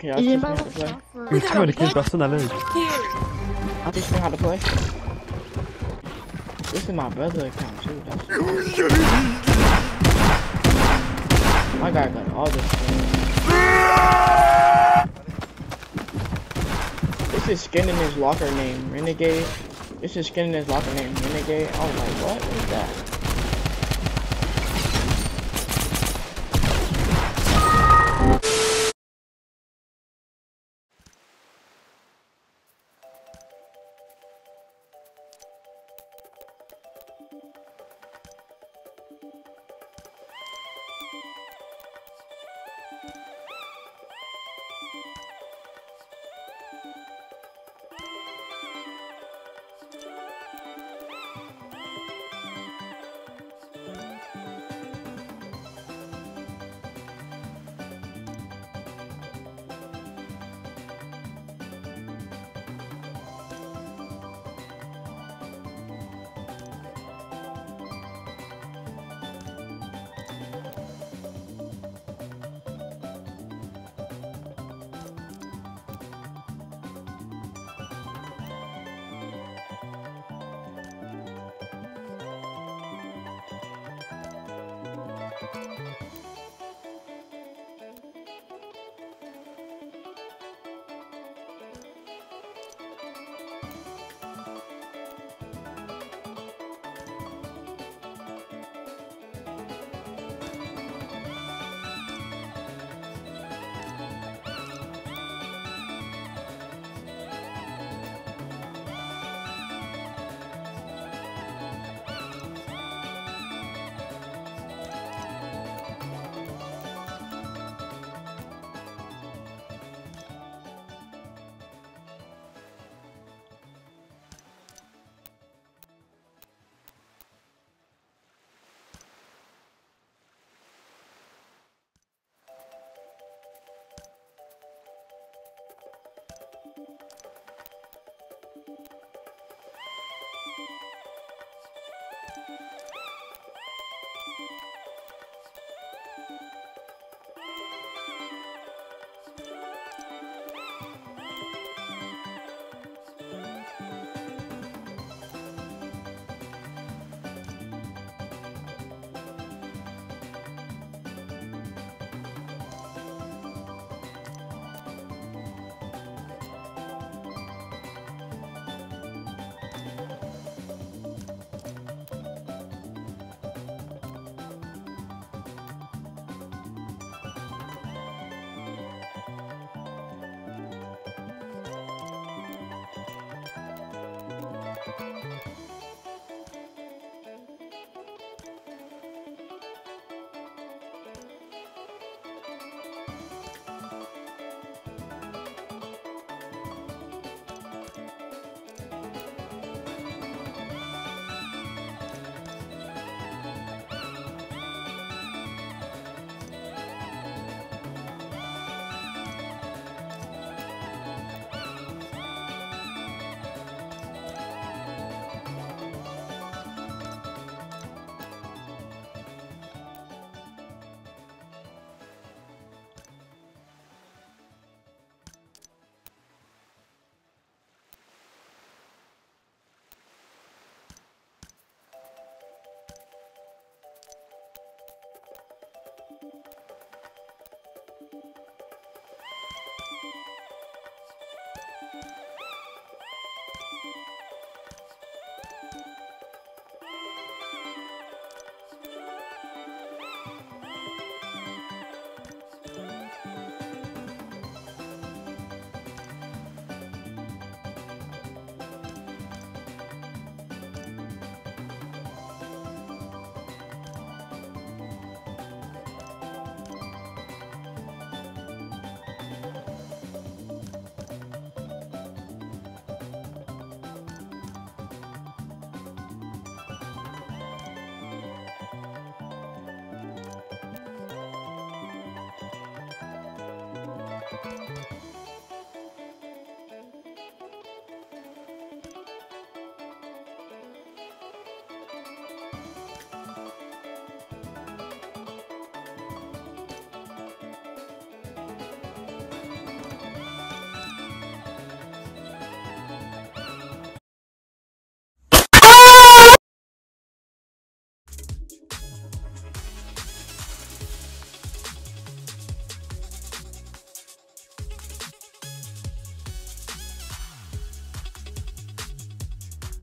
Yeah, Et teach j'ai me pas how le to play. Mais tu vois avec une personne à l'œil. I'll teach me how to play. This is my brother account too. That's my guy got all this shit. This is skin in his locker name, Renegade. This is skin in his locker name, Renegade. I was like, what is that?